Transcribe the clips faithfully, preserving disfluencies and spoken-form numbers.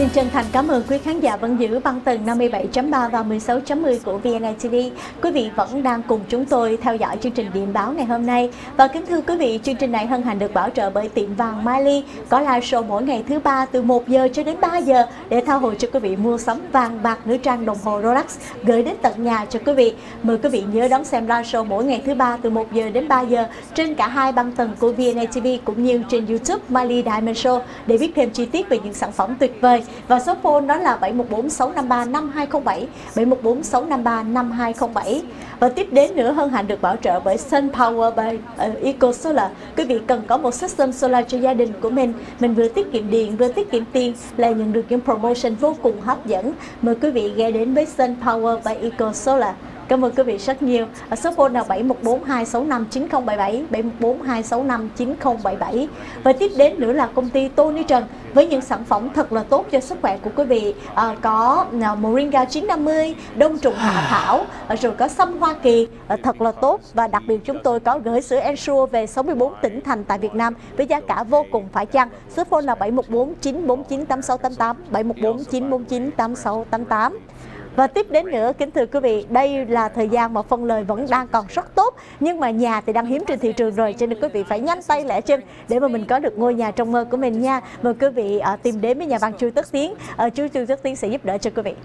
Xin chân thành cảm ơn quý khán giả vẫn giữ băng tần năm mươi bảy chấm ba và mười sáu chấm mười của vê en i ti vi. Quý vị vẫn đang cùng chúng tôi theo dõi chương trình điểm báo ngày hôm nay. Và kính thưa quý vị, chương trình này hân hạnh được bảo trợ bởi tiệm vàng Miley, có live show mỗi ngày thứ ba từ một giờ cho đến ba giờ để tha hồ cho quý vị mua sắm vàng bạc, nữ trang, đồng hồ Rolex gửi đến tận nhà cho quý vị. Mời quý vị nhớ đón xem live show mỗi ngày thứ ba từ một giờ đến ba giờ trên cả hai băng tần của vê en i ti vi cũng như trên YouTube Miley Diamond Show để biết thêm chi tiết về những sản phẩm tuyệt vời. Và số phone đó là bảy một bốn sáu năm ba năm hai không bảy, bảy một bốn sáu năm ba năm hai không bảy. Và tiếp đến nữa, hân hạnh được bảo trợ bởi Sun Power by uh, Eco Solar. Quý vị cần có một system solar cho gia đình của mình, mình vừa tiết kiệm điện vừa tiết kiệm tiền, là nhận được những promotion vô cùng hấp dẫn. Mời quý vị ghé đến với Sun Power by Eco Solar. Cảm ơn quý vị rất nhiều. Ở số phone là bảy một bốn hai sáu năm chín không bảy bảy, bảy một bốn hai sáu năm chín không bảy bảy. Và tiếp đến nữa là công ty Tony Trần với những sản phẩm thật là tốt cho sức khỏe của quý vị. À, có à, Moringa chín năm mươi, đông trùng hạ thảo, à, rồi có sâm Hoa Kỳ, à, thật là tốt. Và đặc biệt chúng tôi có gửi sữa Ensure về sáu mươi bốn tỉnh thành tại Việt Nam với giá cả vô cùng phải chăng. Số phone là bảy một bốn chín bốn chín tám sáu tám tám, bảy một bốn chín bốn chín tám sáu tám tám. Và tiếp đến nữa, kính thưa quý vị, đây là thời gian mà phân lời vẫn đang còn rất tốt, nhưng mà nhà thì đang hiếm trên thị trường rồi, cho nên quý vị phải nhanh tay lẹ chân để mà mình có được ngôi nhà trong mơ của mình nha. Mời quý vị uh, tìm đến với nhà văn Chu Tất Tiến, uh, chú Chu Tất Tiến sẽ giúp đỡ cho quý vị.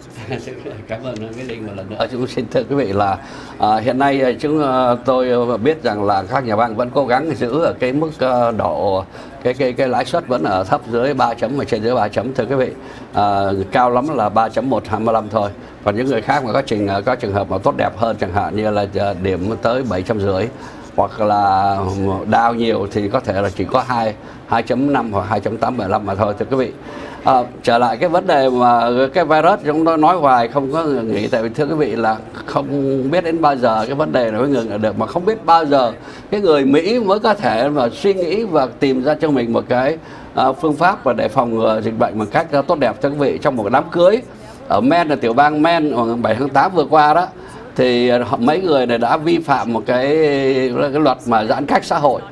Cảm ơn cái Linh một lần nữa. Chúng xin thưa quý vị là à, hiện nay chúng tôi biết rằng là các nhà băng vẫn cố gắng giữ ở cái mức uh, độ cái cái cái lãi suất vẫn ở thấp dưới ba chấm và trên dưới ba chấm, thưa quý vị. À, cao lắm là ba chấm một hai lăm thôi. Còn những người khác mà có trình có trường hợp mà tốt đẹp hơn, chẳng hạn như là điểm tới bảy trăm rưỡi hoặc là đao nhiều thì có thể là chỉ có hai hai chấm năm hoặc hai chấm tám bảy lăm mà thôi, thưa quý vị. À, trở lại cái vấn đề mà cái virus chúng tôi nói hoài không có nghỉ, tại vì thưa quý vị là không biết đến bao giờ cái vấn đề này mới ngừng được, mà không biết bao giờ cái người Mỹ mới có thể mà suy nghĩ và tìm ra cho mình một cái uh, phương pháp và để phòng ngừa dịch bệnh bằng cách uh, tốt đẹp, thưa quý vị. Trong một đám cưới ở Maine, là tiểu bang Maine, ngày bảy tháng tám vừa qua đó, thì uh, mấy người này đã vi phạm một cái, cái luật mà giãn cách xã hội,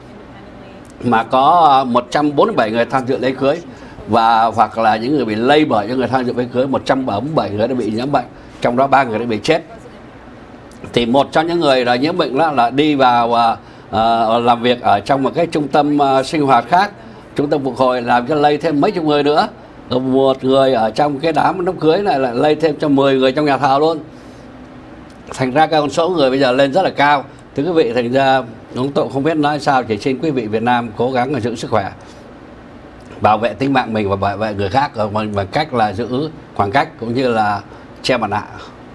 mà có uh, một trăm bốn mươi bảy người tham dự lễ cưới, và hoặc là những người bị lây bởi những người tham dự lễ cưới, một trăm bảy mươi bảy người đã bị nhiễm bệnh, trong đó ba người đã bị chết. Thì một trong những người là nhiễm bệnh đó là đi vào uh, uh, làm việc ở trong một cái trung tâm uh, sinh hoạt khác, trung tâm phục hồi, làm cho lây thêm mấy chục người nữa. Rồi một người ở trong cái đám đám cưới này lại lây thêm cho mười người trong nhà thờ luôn. Thành ra cái con số người bây giờ lên rất là cao. Thưa quý vị, thành ra chúng tôi không biết nói sao, chỉ xin quý vị Việt Nam cố gắng giữ sức khỏe, bảo vệ tính mạng mình và bảo vệ người khác bằng, bằng cách là giữ khoảng cách cũng như là che mặt nạ.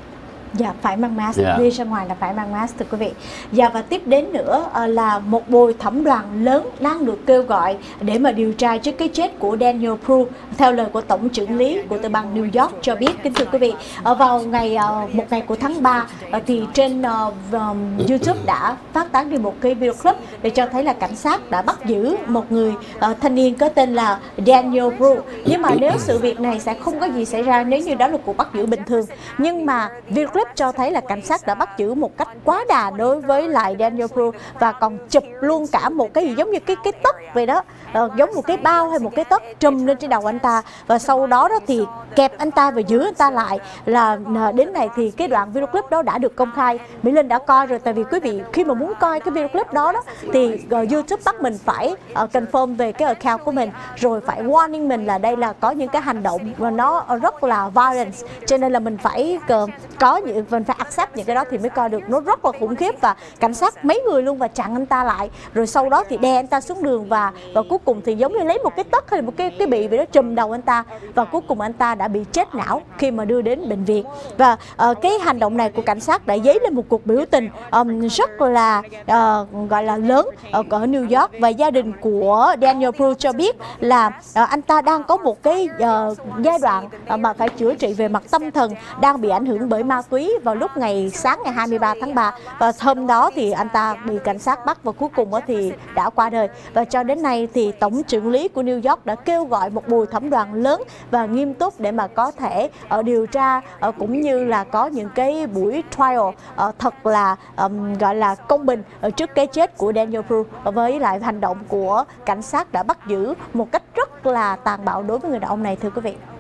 Dạ, phải mang mask, yeah. Đi ra ngoài là phải mang mask, thưa quý vị. Dạ, và tiếp đến nữa là một bồi thẩm đoàn lớn đang được kêu gọi để mà điều tra trước cái chết của Daniel Pru, theo lời của tổng trưởng lý của tiểu bang New York cho biết, kính thưa quý vị. Ở vào ngày một ngày của tháng ba thì trên uh, um, YouTube đã phát tán đi một cái video clip để cho thấy là cảnh sát đã bắt giữ một người uh, thanh niên có tên là Daniel Pru. Nhưng mà nếu sự việc này sẽ không có gì xảy ra nếu như đó là cuộc bắt giữ bình thường. Nhưng mà video clip cho thấy là cảnh sát đã bắt giữ một cách quá đà đối với lại Daniel Pru, và còn chụp luôn cả một cái gì giống như cái cái tóc vậy đó, ờ, giống một cái bao hay một cái tóc trùm lên trên đầu anh ta, và sau đó đó thì kẹp anh ta và giữ anh ta lại. Là đến này thì cái đoạn video clip đó đã được công khai, Mỹ Linh đã coi rồi. Tại vì quý vị khi mà muốn coi cái video clip đó đó thì uh, YouTube bắt mình phải uh, confirm về cái account của mình, rồi phải warning mình là đây là có những cái hành động mà nó rất là violence, cho nên là mình phải uh, có những mình phải accept những cái đó thì mới coi được. Nó rất là khủng khiếp, và cảnh sát mấy người luôn và chặn anh ta lại, rồi sau đó thì đè anh ta xuống đường, và và cuối cùng thì giống như lấy một cái tất hay một cái cái bị vậy đó trùm đầu anh ta, và cuối cùng anh ta đã bị chết não khi mà đưa đến bệnh viện. Và uh, cái hành động này của cảnh sát đã dấy lên một cuộc biểu tình um, rất là uh, gọi là lớn ở, ở New York. Và gia đình của Daniel Pru cho biết là uh, anh ta đang có một cái uh, giai đoạn uh, mà phải chữa trị về mặt tâm thần, đang bị ảnh hưởng bởi ma túy vào lúc ngày sáng ngày hai mươi ba tháng ba, và hôm đó thì anh ta bị cảnh sát bắt và cuối cùng thì đã qua đời. Và cho đến nay thì tổng trưởng lý của New York đã kêu gọi một bồi thẩm đoàn lớn và nghiêm túc để mà có thể ở điều tra ở cũng như là có những cái buổi trial ở thật là um, gọi là công bình ở trước cái chết của Daniel Pru, với lại hành động của cảnh sát đã bắt giữ một cách rất là tàn bạo đối với người đàn ông này, thưa quý vị.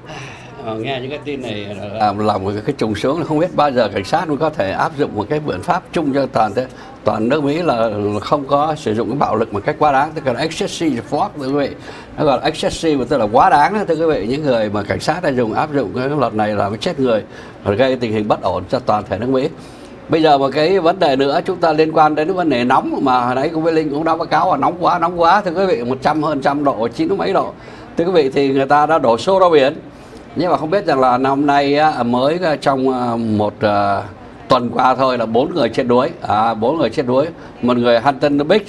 À, nghe những cái tin này là, là một cái trùng xuống, không biết bao giờ cảnh sát mới có thể áp dụng một cái biện pháp chung cho toàn thế toàn nước Mỹ là không có sử dụng cái bạo lực một cách quá đáng, tức là excessive force, thưa quý vị. Nó gọi là excessive, tức là quá đáng đó, thưa quý vị. Những người mà cảnh sát đã dùng áp dụng cái luật này là mới chết người và gây tình hình bất ổn cho toàn thể nước Mỹ. Bây giờ một cái vấn đề nữa chúng ta liên quan đến cái vấn đề nóng mà hồi nãy cũng với Linh cũng đã báo cáo là nóng quá nóng quá thưa quý vị, một trăm hơn trăm độ, chín mấy độ thưa quý vị, thì người ta đã đổ xô ra biển. Nhưng mà không biết rằng là năm nay mới trong một uh, tuần qua thôi là bốn người chết đuối, à, bốn người chết đuối, một người Huntington Beach,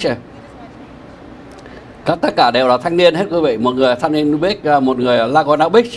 các tất cả đều là thanh niên hết quý vị, một người Huntington Beach, một người Laguna Beach,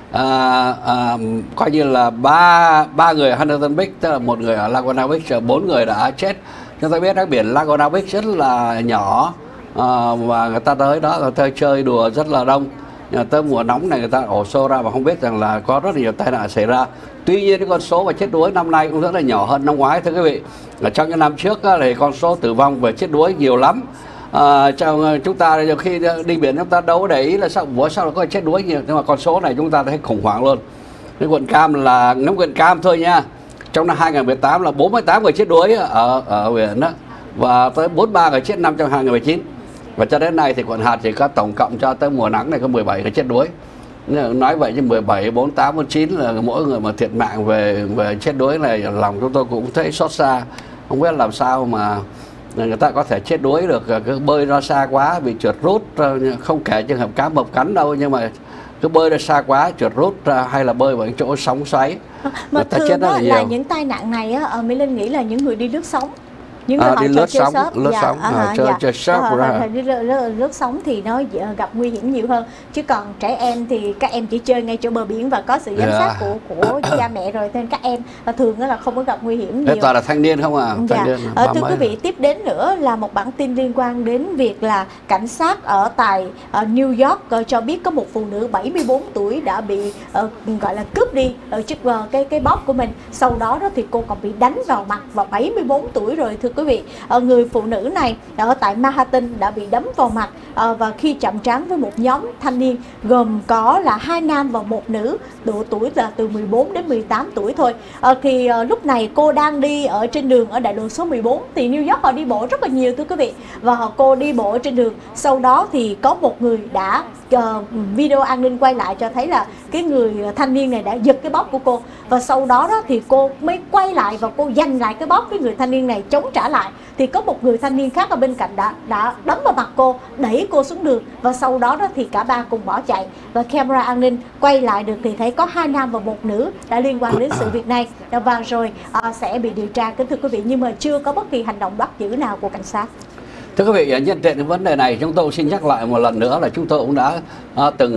à, à, coi như là ba ba người Huntington Beach, tức là một người ở Laguna Beach, bốn người đã chết. Chúng ta biết cái biển Laguna Beach rất là nhỏ, à, và người ta tới đó người ta chơi đùa rất là đông. Tới mùa nóng này người ta ổ xô ra và không biết rằng là có rất nhiều tai nạn xảy ra. Tuy nhiên cái con số mà chết đuối năm nay cũng rất là nhỏ hơn năm ngoái thưa quý vị. Ở trong những năm trước thì con số tử vong về chết đuối nhiều lắm. À, trong chúng ta nhiều khi đi biển chúng ta đâu để ý là sao bữa sau là có chết đuối nhiều, nhưng mà con số này chúng ta thấy khủng hoảng luôn. Cái quận Cam là nắm quận Cam thôi nha. Trong năm hai nghìn không trăm mười tám là bốn mươi tám người chết đuối ở ở biển đó, và tới bốn mươi ba người chết năm trong hai nghìn không trăm mười chín. Và cho đến nay thì quận hạt chỉ có tổng cộng cho tới mùa nắng này có mười bảy người chết đuối. Nói vậy chứ mười bảy, bốn mươi tám, bốn mươi chín là mỗi người mà thiệt mạng về về chết đuối này, lòng chúng tôi cũng thấy xót xa. Không biết làm sao mà người ta có thể chết đuối được, cứ bơi ra xa quá bị trượt rút, không kể trường hợp cá mập cắn đâu, nhưng mà cứ bơi ra xa quá trượt rút hay là bơi vào những chỗ sóng xoáy mà thường chết là, là những tai nạn này á, Mỹ Linh nghĩ là những người đi lướt sóng, những người à, họ đi lướt sóng, surf, lướt dạ, sóng, à, à, chơi, dạ. chơi surf à, ra. Đi lướt sóng thì nó gặp nguy hiểm nhiều hơn, chứ còn trẻ em thì các em chỉ chơi ngay chỗ bờ biển và có sự giám Yeah. sát của của cha mẹ rồi, nên các em và thường là không có gặp nguy hiểm nhiều. Thế toàn là thanh niên không à? Dạ. Thanh niên, À, thưa quý vị, tiếp đến nữa là một bản tin liên quan đến việc là cảnh sát ở tại uh, New York uh, cho biết có một phụ nữ bảy mươi bốn tuổi đã bị uh, gọi là cướp đi ở chiếc uh, cái cái bóp của mình. Sau đó đó thì cô còn bị đánh vào mặt, và bảy mươi bốn tuổi rồi thưa quý vị. Uh, người phụ nữ này ở tại Manhattan đã bị đấm vào mặt uh, và khi chạm trán với một nhóm thanh niên gồm có là hai nam và một nữ, độ tuổi là từ mười bốn đến mười tám tuổi thôi. Uh, thì uh, lúc này cô đang đi ở trên đường ở đại lộ số mười bốn, thì New York họ đi bộ rất là nhiều thưa quý vị, và họ cô đi bộ ở trên đường. Sau đó thì có một người đã uh, video an ninh quay lại cho thấy là cái người thanh niên này đã giật cái bóp của cô, và sau đó đó thì cô mới quay lại và cô giành lại cái bóp, cái người thanh niên này chống trả lại, thì có một người thanh niên khác ở bên cạnh đã đã đấm vào mặt cô, đẩy cô xuống đường, và sau đó đó thì cả ba cùng bỏ chạy. Và camera an ninh quay lại được thì thấy có hai nam và một nữ đã liên quan đến sự việc này, và rồi à, sẽ bị điều tra kính thưa quý vị, nhưng mà chưa có bất kỳ hành động bắt giữ nào của cảnh sát. Thưa quý vị, nhân tiện cái vấn đề này chúng tôi xin nhắc lại một lần nữa là chúng tôi cũng đã uh, từng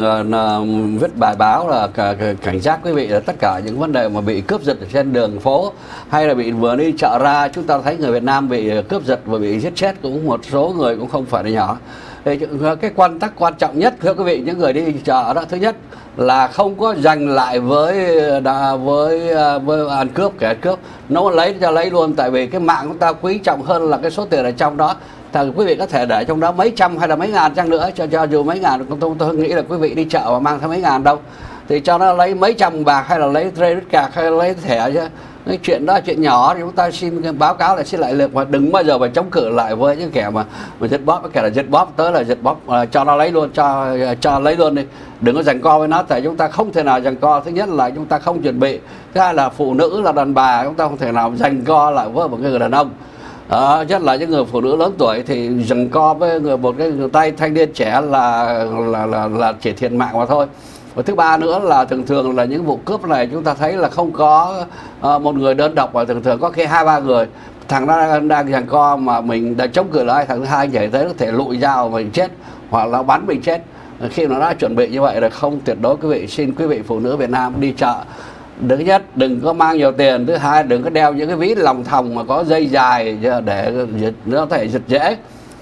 uh, viết bài báo là cả, cả, cảnh giác quý vị là tất cả những vấn đề mà bị cướp giật ở trên đường phố hay là bị vừa đi chợ ra, chúng ta thấy người Việt Nam bị cướp giật và bị giết chết cũng một số người cũng không phải là nhỏ. Thì cái quan tắc quan trọng nhất thưa quý vị, những người đi chợ đó, thứ nhất là không có giành lại với đà, với với ăn cướp, kẻ cướp nó lấy cho lấy luôn, tại vì cái mạng của ta quý trọng hơn là cái số tiền ở trong đó. Thì quý vị có thể để trong đó mấy trăm hay là mấy ngàn chăng nữa, cho cho dù mấy ngàn, tôi, tôi nghĩ là quý vị đi chợ mà mang theo mấy ngàn đâu, thì cho nó lấy mấy trăm bạc hay là lấy credit card hay là lấy thẻ chứ. Cái chuyện đó chuyện nhỏ thì chúng ta xin báo cáo lại, xin lại lực, mà đừng bao giờ phải chống cự lại với những kẻ mà mà giật bóp, cái kẻ là giật bóp tới là giật bóp, uh, cho nó lấy luôn, cho cho lấy luôn đi, đừng có giằng co với nó, tại chúng ta không thể nào giằng co. Thứ nhất là chúng ta không chuẩn bị, thứ hai là phụ nữ là đàn bà, chúng ta không thể nào giằng co lại với một người đàn ông. Đó, nhất là những người phụ nữ lớn tuổi thì giằng co với người một cái người tay thanh niên trẻ là là là, là chỉ thiệt mạng mà thôi. Và thứ ba nữa là thường thường là những vụ cướp này chúng ta thấy là không có uh, một người đơn độc, và thường thường có khi hai ba người, thằng nó đang, đang giằng co mà mình đã chống cự lại, thằng thứ hai nhảy tới có thể lụi dao mình chết hoặc là bắn mình chết. Khi mà nó đã chuẩn bị như vậy là không, tuyệt đối quý vị, xin quý vị phụ nữ Việt Nam đi chợ, thứ nhất đừng có mang nhiều tiền, thứ hai đừng có đeo những cái ví lòng thòng mà có dây dài để giật, nó có thể giật dễ.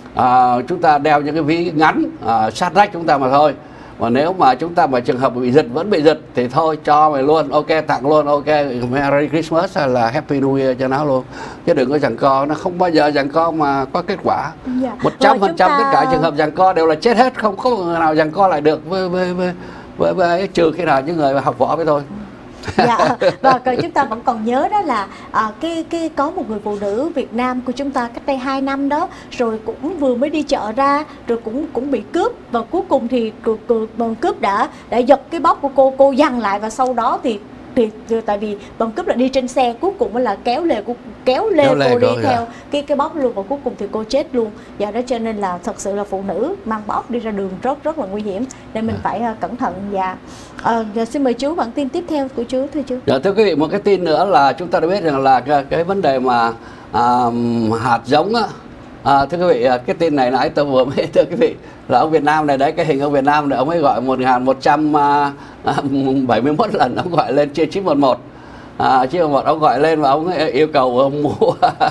À, chúng ta đeo những cái ví ngắn à, sát rách chúng ta mà thôi. Và nếu mà chúng ta mà trường hợp bị giật vẫn bị giật thì thôi cho mày luôn, ok, tặng luôn, ok, Merry Christmas hay là Happy New Year cho nó luôn, chứ đừng có giằng co, nó không bao giờ giằng co mà có kết quả. Một trăm phần trăm tất cả trường hợp giằng co đều là chết hết, không có người nào giằng co lại được với với với với, với trừ khi nào những người học võ với tôi. Dạ, và chúng ta vẫn còn nhớ đó là à, cái cái có một người phụ nữ Việt Nam của chúng ta cách đây hai năm đó, rồi cũng vừa mới đi chợ ra rồi cũng cũng bị cướp, và cuối cùng thì cướp, cướp đã đã giật cái bóp của cô, cô giằng lại, và sau đó thì thì tại vì bọn cướp là đi trên xe, cuối cùng là kéo lê cô kéo lê, kéo lê cô đi theo dạ. cái cái bóp luôn, và cuối cùng thì cô chết luôn. Và đó cho nên là thật sự là phụ nữ mang bóp đi ra đường rất rất là nguy hiểm, nên mình à. phải uh, cẩn thận. Và uh, xin mời chú bản tin tiếp theo của chú thưa chú. Dạ, thưa quý vị, một cái tin nữa là chúng ta đã biết rằng là cái, cái vấn đề mà uh, hạt giống á. À, thưa quý vị, cái tin này nãy tôi vừa mới thưa quý vị là ông Việt Nam này đấy, cái hình ông Việt Nam này ông ấy gọi một nghìn một trăm bảy mươi mốt lần ông gọi lên trên chín một một. À, chín một một ông gọi lên và ông ấy yêu cầu ông mua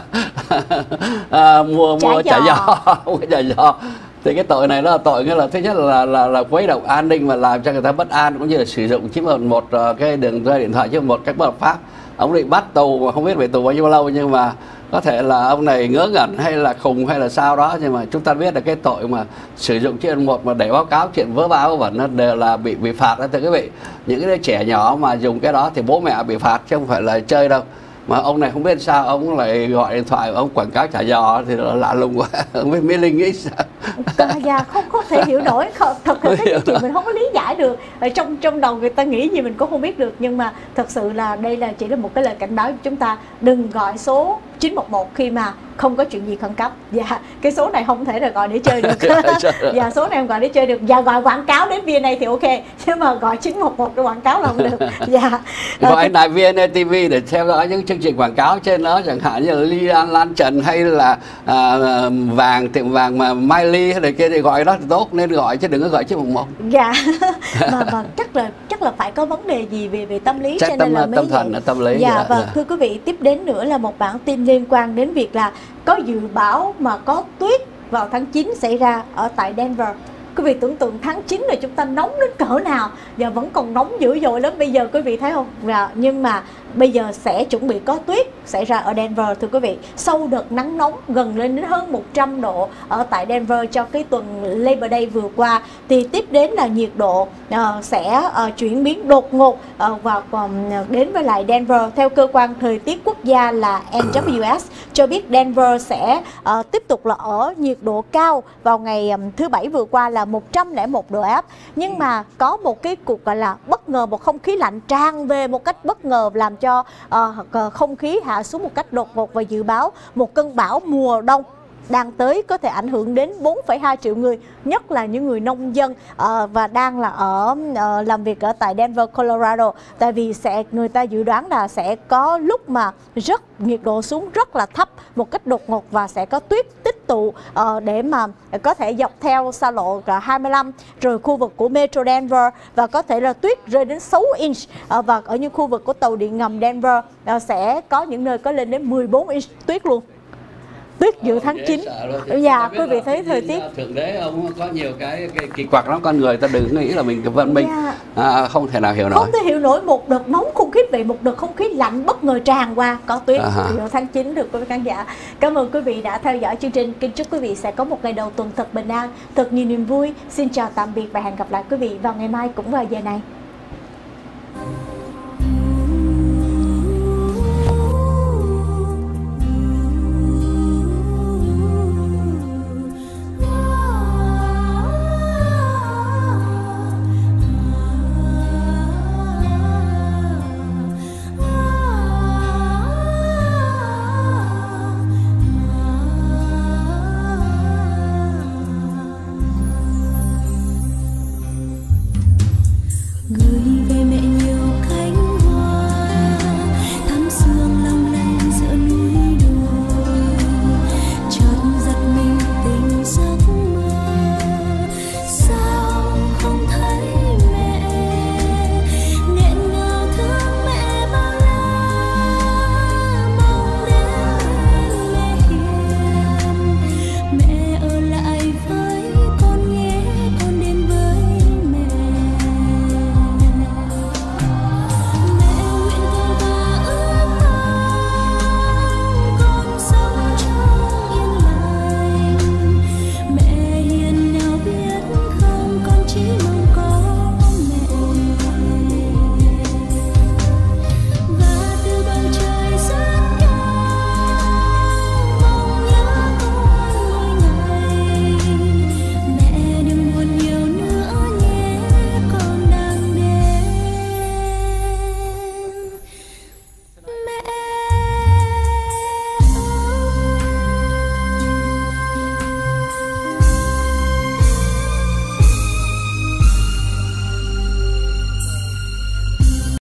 à, mua mua chả giò, mua chả giò. Thì cái tội này nó là tội, nghĩa là thứ nhất là là là quấy động an ninh và làm cho người ta bất an, cũng như là sử dụng chín một một cái đường dây điện thoại chín một một cách bất hợp pháp. Ông bị bắt tù mà không biết bị tù bao nhiêu lâu, nhưng mà có thể là ông này ngớ ngẩn hay là khùng hay là sao đó, nhưng mà chúng ta biết là cái tội mà sử dụng chiếc một mà để báo cáo chuyện vớ va vớ vẩn nó đều là bị bị phạt đó thưa quý vị. Những cái trẻ nhỏ mà dùng cái đó thì bố mẹ bị phạt chứ không phải là chơi đâu. Mà ông này không biết sao ông lại gọi điện thoại ông quảng cáo chả giò thì nó lạ lùng quá. Không biết Mỹ Linh nghĩ sao? Dạ không không thể hiểu nổi, thật là cái chuyện mình không có lý giải được. Ở trong trong đầu người ta nghĩ gì mình cũng không biết được, nhưng mà thật sự là đây là chỉ là một cái lời cảnh báo cho chúng ta đừng gọi số chín một một khi mà không có chuyện gì khẩn cấp. Dạ, cái số này không thể là gọi để chơi được. Dạ, số này không gọi để chơi được. Dạ, gọi quảng cáo đến vê en a thì ok, nhưng mà gọi chín một một để quảng cáo là không được. Dạ. Gọi lại vê en a tê vê để theo dõi những chương trình quảng cáo trên đó, chẳng hạn như là Ly An Lan Trần hay là à, vàng tiệm vàng mà Mai Ly hay này kia thì gọi đó thì tốt, nên gọi chứ đừng có gọi chín một một. Dạ. mà, mà chắc là chắc là phải có vấn đề gì về về tâm lý, chắc cho tâm, nên là tâm thần tâm lý. Dạ, dạ, và dạ. thưa quý vị, tiếp đến nữa là một bản tin liên quan đến việc là có dự báo mà có tuyết vào tháng chín xảy ra ở tại Denver. Quý vị tưởng tượng tháng chín là chúng ta nóng đến cỡ nào, và vẫn còn nóng dữ dội lắm bây giờ, quý vị thấy không? Và nhưng mà bây giờ sẽ chuẩn bị có tuyết xảy ra ở Denver thưa quý vị. Sau đợt nắng nóng gần lên đến hơn một trăm độ ở tại Denver cho cái tuần Labor Day vừa qua, thì tiếp đến là nhiệt độ uh, sẽ uh, chuyển biến đột ngột uh, và um, đến với lại Denver. Theo cơ quan thời tiết quốc gia là en vê ét cho biết Denver sẽ uh, tiếp tục là ở nhiệt độ cao vào ngày um, thứ Bảy vừa qua là một trăm lẻ một độ áp. Nhưng mà có một cái cuộc gọi là bất ngờ, một không khí lạnh tràn về một cách bất ngờ làm cho uh, không khí hạ xuống một cách đột ngột, và dự báo một cơn bão mùa đông đang tới có thể ảnh hưởng đến bốn phẩy hai triệu người, nhất là những người nông dân uh, và đang là ở uh, làm việc ở tại Denver, Colorado. Tại vì sẽ người ta dự đoán là sẽ có lúc mà rất nhiệt độ xuống rất là thấp một cách đột ngột, và sẽ có tuyết tích tụ uh, để mà có thể dọc theo xa lộ hai mươi lăm rồi khu vực của Metro Denver, và có thể là tuyết rơi đến sáu inch uh, và ở những khu vực của tàu điện ngầm Denver uh, sẽ có những nơi có lên đến mười bốn inch tuyết luôn. Tuyết dự tháng chín. Dạ, quý vị thấy thời tiết thượng đế ông có nhiều cái, cái kỳ quặc lắm, con người ta đừng nghĩ là mình văn minh. Dạ. à, không thể nào hiểu nổi. Không thể hiểu nổi, một đợt nóng khủng khiếp vậy, một đợt không khí lạnh bất ngờ tràn qua, có tuyết à dự tháng chín được quý vị khán giả. Cảm ơn quý vị đã theo dõi chương trình. Kính chúc quý vị sẽ có một ngày đầu tuần thật bình an, thật nhiều niềm vui. Xin chào tạm biệt và hẹn gặp lại quý vị vào ngày mai cũng vào giờ này.